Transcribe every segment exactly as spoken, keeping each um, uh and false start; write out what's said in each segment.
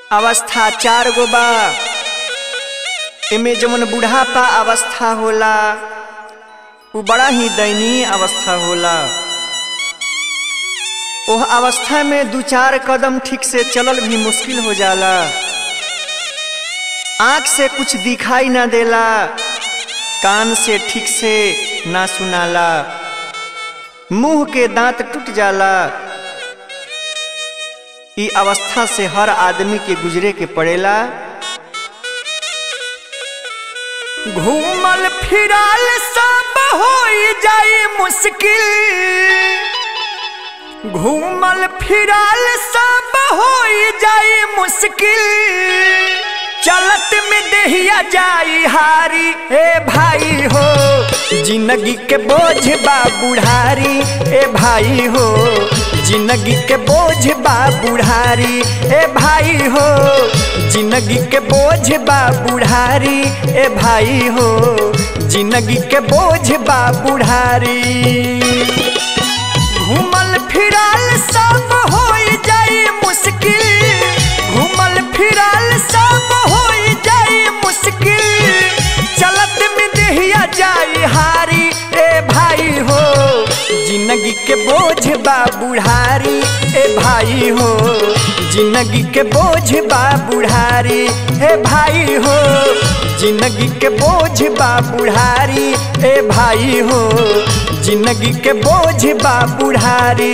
अवस्था चार गो बा। एमे जवन बुढ़ापा अवस्था होला वो बड़ा ही दयनीय अवस्था होला। ओह अवस्था में दो चार कदम ठीक से चलल भी मुश्किल हो जाला। आँख से कुछ दिखाई ना देला, कान से ठीक से ना सुनाला, मुंह के दांत टूट जाला। ई अवस्था से हर आदमी के गुजरे के पड़ेला। घूमल फिराल सब हो जाए मुश्किल, घूमल फिराल सब हो जाए मुश्किल, चलत में देहिया जाई हारी। ए भाई हो जिंदगी के बोझ बा बुढ़ारी, ए भाई हो जिंदगी के बोझ बा बुढ़ारी, ए भाई हो जिंदगी के बोझ बा बुढ़ारी, ए भाई हो जिंदगी के बोझ बा बुढ़ारी। घूमल फिराल सब हो जाए मुश्किल, घूमल फिराल सब हो जाए मुश्किल, चलत में देहिया जाई हारी। ए भाई हो जिंदगी के बोझ बा बुढ़ारी, ए भाई हो जिंदगी के बोझ बा बुढ़ारी, ए भाई हो जिंदगी के बोझ बा बुढ़ारी, ए भाई हो जिंदगी के बोझ बा बुढ़ारी।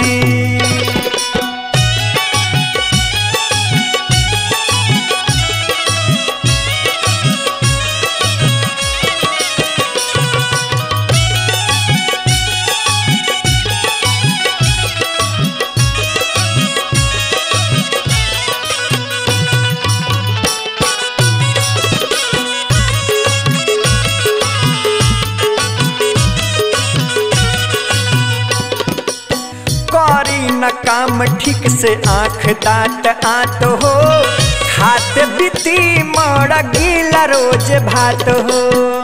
करी न काम ठीक से आँख दांत आत हो, खात बीती मर गीला रोज भात हो।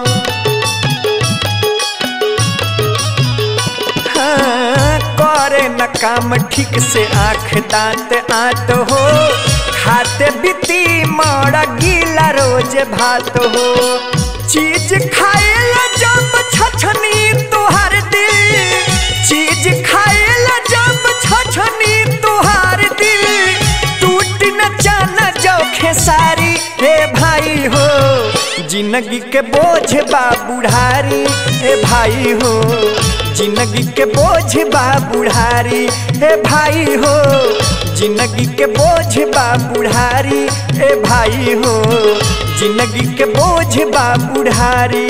हाँ, करे न काम ठीक से आँख दांत आत हो, खाते बीती मर गीला रोज भात हो। चीज खाएला जब छछनी तुहार दिल, चीज खाएला जब छछनी तुहार दिल, टूट न जाना जो खेसारी। हे भाई हो जिंदगी के बोझ बा बुढ़ारी, हे भाई हो जिंदगी के बोझ बा बुढ़ारी, हे भाई हो जिंदगी के बोझ बा बुढ़ारी, हे भाई हो जिंदगी के बोझ बा बुढ़ारी।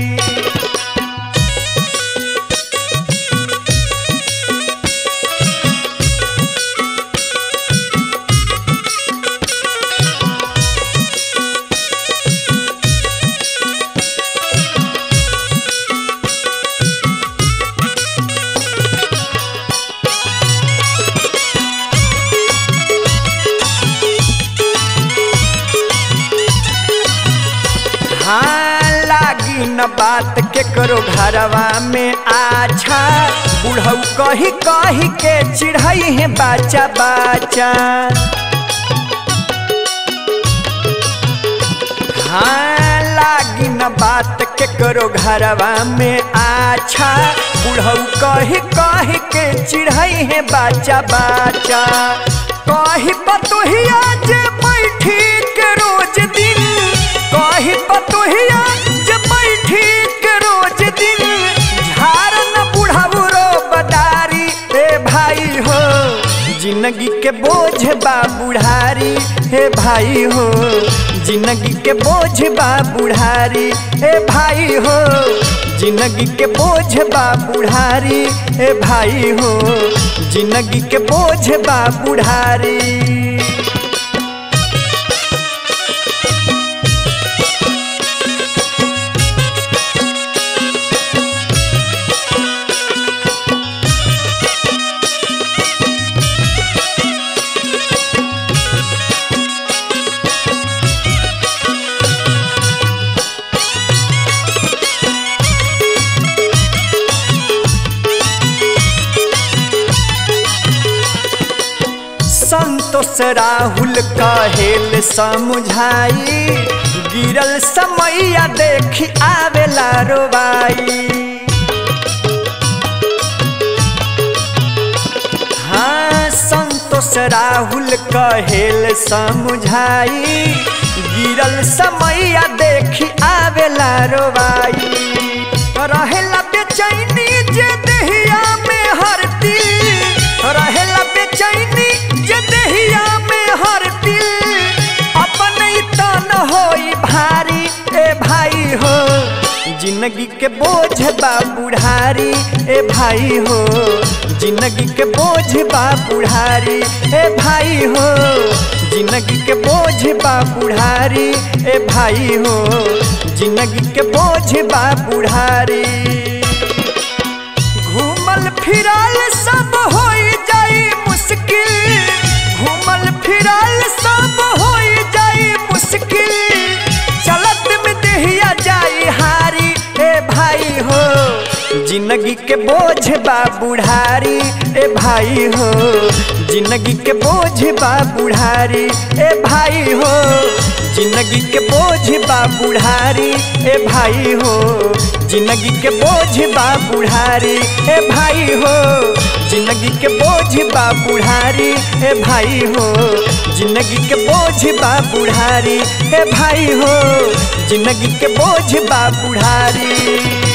हाँ, लागी न बात के करो घरवा में आछा, बुढ़ऊ कही कही के चिढ़ई है बाचा बाचा। हाँ, लागी न बात के करो घरवा में आछा, बुढ़ऊ कही कही के चिढ़ई है बाचा बाचा। कही पतोहिया जे बैठी के रोज दिन, कही पतोहिया जे बैठी के रोज दिन, झारन बुढ़ाऊ रो बदारी। ए भाई हो जिंदगी के बोझ बा बुढ़ारी, हे भाई हो जिंदगी के बोझ बा बुढ़ारी, हे भाई हो जिंदगी के बोझ बा बुढ़ारी, हे भाई हो जिंदगी के बोझ बा बुढ़ारी। संत संतोष राहुल कहेल समझाई, गिरल समैया देखी आवेला रोबाई। हाँ संतोष राहुल कहेल समझाई, गिरल समैया देखी आवेला रोबाई। रहेला बेचैनी जे देहिया में हर दिल, रहेला बेचैनी जे देहिया में हर दिल, अपन तन होई भारी ए भाई हो, जिंदगी के बोझ बा बुढ़ारी ए भाई हो, जिंदगी के बोझ बा बुढ़ारी ए भाई हो, जिंदगी के बोझ बा बुढ़ारी ए भाई हो, जिंदगी के बोझ बा बुढ़ारी। घूमल फिरल सब होई जाई मुश्किल, घूमल फिरल सब होई जाई मुश्किल, चलत में देहिया जाई हारी ए भाई हो, जिंदगी के बोझ बा बुढ़ारी ए भाई हो, जिंदगी के बोझ बा बुढ़ारी ए भाई हो, जिंदगी के बोझ बा बुढ़ारी ए भाई हो, जिंदगी के बोझ बा बुढ़ारी ए भाई हो, जिंदगी के बोझ बा बुढ़ारी ए भाई हो, जिंदगी के बोझ बा बुढ़ारी ए भाई हो, जिंदगी के बोझ बा बुढ़ारी।